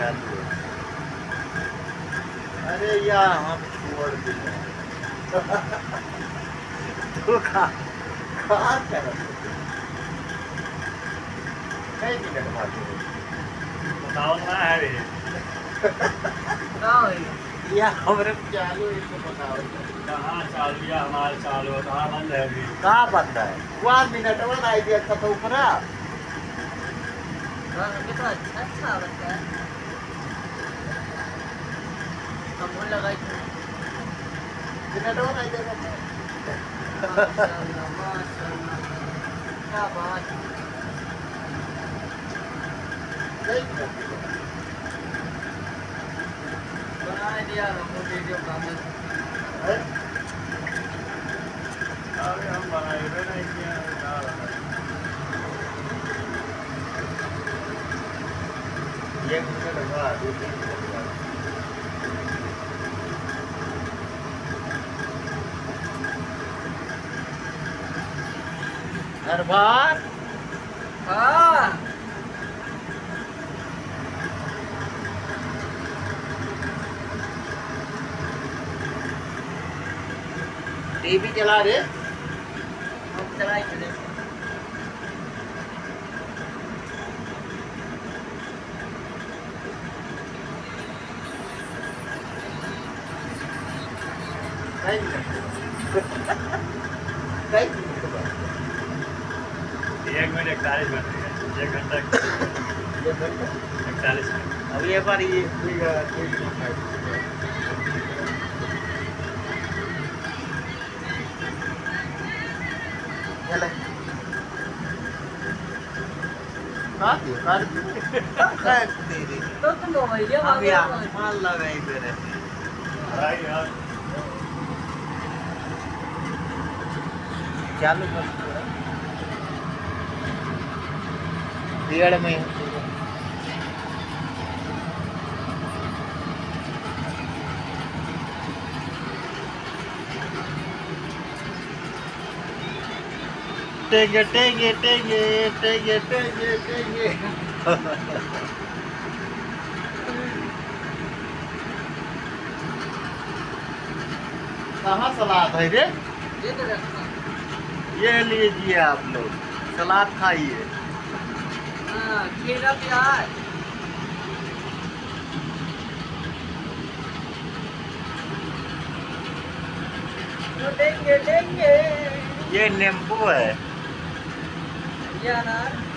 चालू है। अरे यार हम छोड़ दिए। तो कहाँ कर कई मिनट बाद बताओ ना है रे। या हमरे चालू इसको बताओ कहाँ चालू या हमारे चालू है, कहाँ बंद है अभी? कहाँ बंद है? 1 मिनट बाद आइडिया खत्म ऊपर कितना अच्छा लगता है। हमको लगा मिनट बाद आइडिया क्या बात बना दिया हमको वीडियो कागज। अरे हम बनाए नहीं किया ये मिनट बाद 2-3 मिनट बाद हर बार हाँ टीवी चला रे हम चलाई चले कई 1 मिनट 41 मिनट है, 1 घंटा 41 मिनट। अब ये बार ये तो तुम मोबाइल मान लगाई मेरे भाई यार चालू कर पेड़ में टेगे टेगे टेगे टेगे टेगे टेगे कहाँ सलाद है रे? ये तो रखना। ये लीजिए आप लोग सलाद खाइए। हाँ खीरा प्याज देंगे देंगे। ये नींबू है। ये अनार